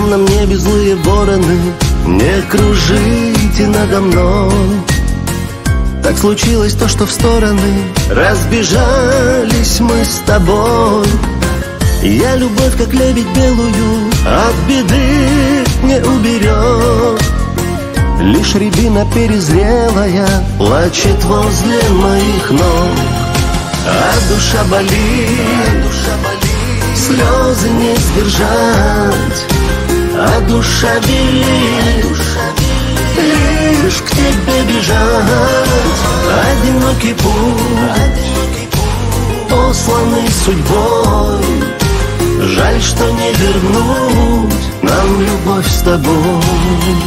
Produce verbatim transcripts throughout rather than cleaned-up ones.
темном небе злые вороны, не кружите надо мной. Так случилось то, что в стороны разбежались мы с тобой. Я любовь, как лебедь белую, от беды не уберет. Лишь рябина перезрелая плачет возле моих ног. А душа болит, слезы не сдержать, а душа велит лишь к тебе бежать. Одинокий путь, посланный судьбой, жаль, что не вернуть нам любовь с тобой.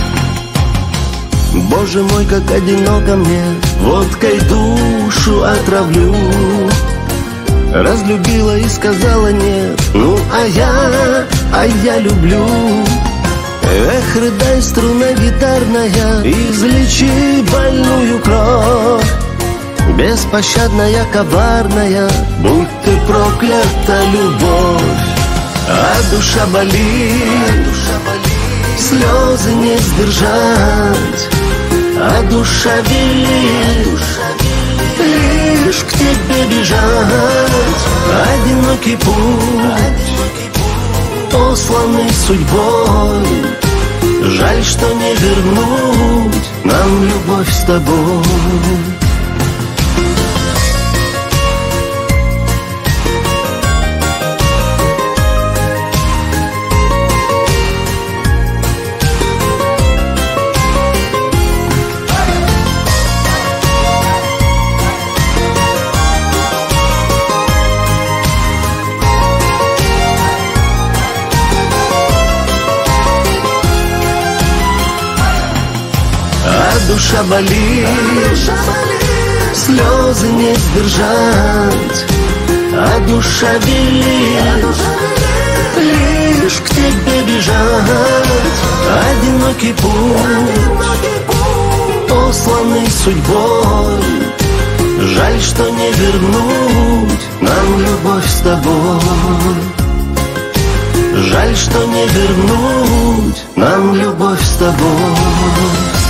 Боже мой, как одиноко мне, водкой душу отравлю. Разлюбила и сказала нет, ну а я, а я люблю. Эх, рыдай, струна гитарная, излечи больную кровь. Беспощадная, коварная, будь ты проклята, любовь. А душа болит, слезы не сдержать, а душа велит лишь к тебе бежать. Одинокий путь, посланный судьбой, жаль, что не вернуть нам любовь с тобой. Душа болит, слезы не сдержать, а душа велит лишь к тебе бежать. Одинокий путь, посланный судьбой, жаль, что не вернуть нам любовь с тобой. Жаль, что не вернуть нам любовь с тобой.